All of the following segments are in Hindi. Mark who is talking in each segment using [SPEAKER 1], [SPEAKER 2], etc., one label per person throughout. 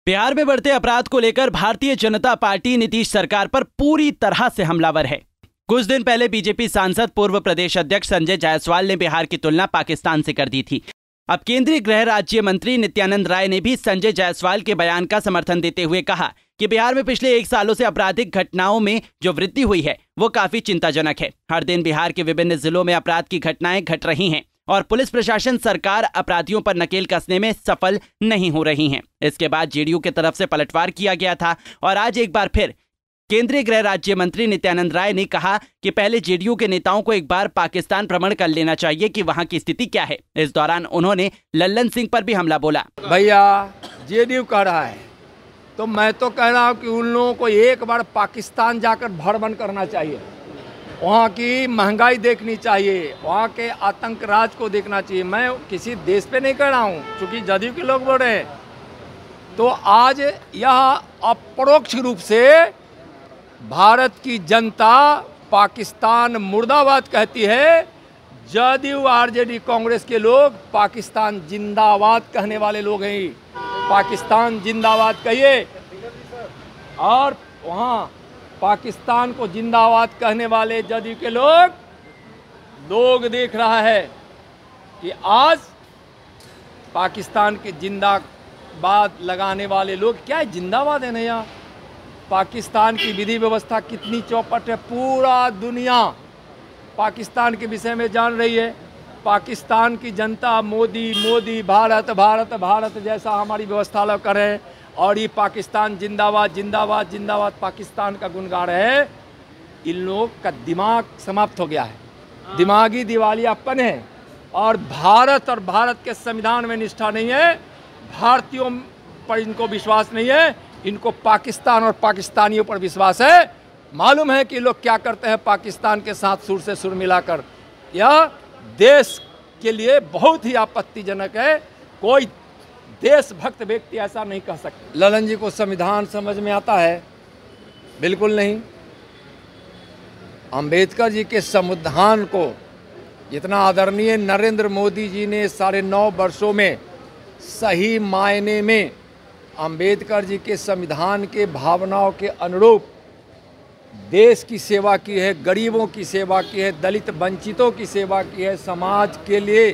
[SPEAKER 1] बिहार में बढ़ते अपराध को लेकर भारतीय जनता पार्टी नीतीश सरकार पर पूरी तरह से हमलावर है। कुछ दिन पहले बीजेपी सांसद पूर्व प्रदेश अध्यक्ष संजय जायसवाल ने बिहार की तुलना पाकिस्तान से कर दी थी। अब केंद्रीय गृह राज्य मंत्री नित्यानंद राय ने भी संजय जायसवाल के बयान का समर्थन देते हुए कहा कि बिहार में पिछले 1 सालों से आपराधिक घटनाओं में जो वृद्धि हुई है वो काफी चिंताजनक है। हर दिन बिहार के विभिन्न जिलों में अपराध की घटनाएं घट रही हैं और पुलिस प्रशासन सरकार अपराधियों पर नकेल कसने में सफल नहीं हो रही हैं। इसके बाद जेडीयू की तरफ से पलटवार किया गया था और आज एक बार फिर केंद्रीय गृह राज्य मंत्री नित्यानंद राय ने कहा कि पहले जेडीयू के नेताओं को एक बार पाकिस्तान भ्रमण कर लेना चाहिए कि वहां की स्थिति क्या है। इस दौरान उन्होंने लल्लन सिंह पर भी हमला बोला।
[SPEAKER 2] भैया जेडीयू कह रहा है तो मैं तो कह रहा हूँ कि उन लोगों को एक बार पाकिस्तान जाकर भ्रमण करना चाहिए, वहाँ की महंगाई देखनी चाहिए, वहाँ के आतंक राज को देखना चाहिए। मैं किसी देश पे नहीं कह रहा हूँ, क्योंकि जदयू के लोग बोल रहे हैं। तो आज यह अपरोक्ष रूप से भारत की जनता पाकिस्तान मुर्दाबाद कहती है। जदयू आरजेडी कांग्रेस के लोग पाकिस्तान जिंदाबाद कहने वाले लोग हैं। पाकिस्तान जिंदाबाद कहिए। और वहाँ पाकिस्तान को जिंदाबाद कहने वाले जदयू के लोग देख रहा है कि आज पाकिस्तान के जिंदाबाद लगाने वाले लोग क्या है, जिंदाबाद है नया। पाकिस्तान की विधि व्यवस्था कितनी चौपट है, पूरा दुनिया पाकिस्तान के विषय में जान रही है। पाकिस्तान की जनता मोदी मोदी भारत भारत भारत जैसा हमारी व्यवस्था लोग कर रहे हैं और ये पाकिस्तान जिंदाबाद जिंदाबाद जिंदाबाद पाकिस्तान का गुणगा रहे हैं। इन लोग का दिमाग समाप्त हो गया है, दिमागी दिवालियापन है और भारत के संविधान में निष्ठा नहीं है। भारतीयों पर इनको विश्वास नहीं है, इनको पाकिस्तान और पाकिस्तानियों पर विश्वास है। मालूम है कि लोग क्या करते हैं पाकिस्तान के साथ सुर से सुर मिलाकर। यह देश के लिए बहुत ही आपत्तिजनक है। कोई देशभक्त व्यक्ति ऐसा नहीं कह सकता। ललन जी को संविधान समझ में आता है? बिल्कुल नहीं। अंबेडकर जी के संविधान को जितना आदरणीय नरेंद्र मोदी जी ने 9.5 वर्षों में सही मायने में अंबेडकर जी के संविधान के भावनाओं के अनुरूप देश की सेवा की है, गरीबों की सेवा की है, दलित वंचितों की सेवा की है, समाज के लिए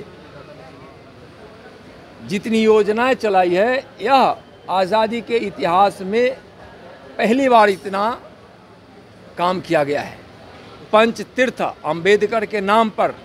[SPEAKER 2] जितनी योजनाएं चलाई है, यह आज़ादी के इतिहास में पहली बार इतना काम किया गया है। पंच तीर्थ अंबेडकर के नाम पर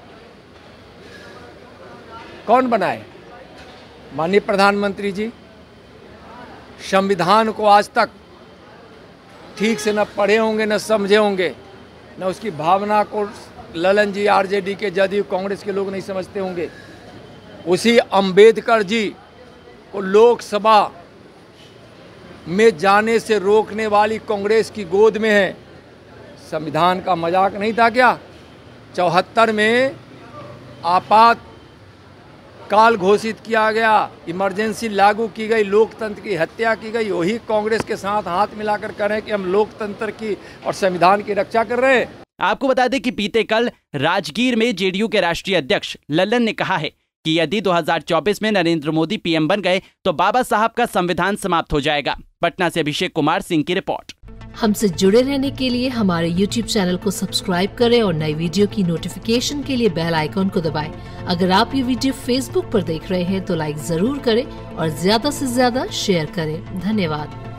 [SPEAKER 2] कौन बनाए? माननीय प्रधानमंत्री जी। संविधान को आज तक ठीक से न पढ़े होंगे, न समझे होंगे, न उसकी भावना को ललन जी आरजेडी के जदयू कांग्रेस के लोग नहीं समझते होंगे। उसी अंबेडकर जी को लोकसभा में जाने से रोकने वाली कांग्रेस की गोद में है। संविधान का मजाक नहीं था क्या? 74 में आपात काल घोषित किया गया, इमरजेंसी लागू की गई, लोकतंत्र की हत्या की गई। वही कांग्रेस के साथ हाथ मिलाकर कह रहे हैं कि हम लोकतंत्र की और संविधान की रक्षा कर रहे हैं।
[SPEAKER 1] आपको बता दें कि बीते कल राजगीर में जेडीयू के राष्ट्रीय अध्यक्ष लल्लन ने कहा है कि यदि 2024 में नरेंद्र मोदी पीएम बन गए तो बाबा साहब का संविधान समाप्त हो जाएगा। पटना से अभिषेक कुमार सिंह की रिपोर्ट।
[SPEAKER 3] हमसे जुड़े रहने के लिए हमारे YouTube चैनल को सब्सक्राइब करें और नई वीडियो की नोटिफिकेशन के लिए बेल आइकॉन को दबाएं। अगर आप ये वीडियो Facebook पर देख रहे हैं तो लाइक जरूर करें और ज्यादा से ज्यादा शेयर करें। धन्यवाद।